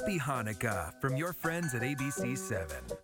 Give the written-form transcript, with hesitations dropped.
Happy Hanukkah from your friends at ABC 7.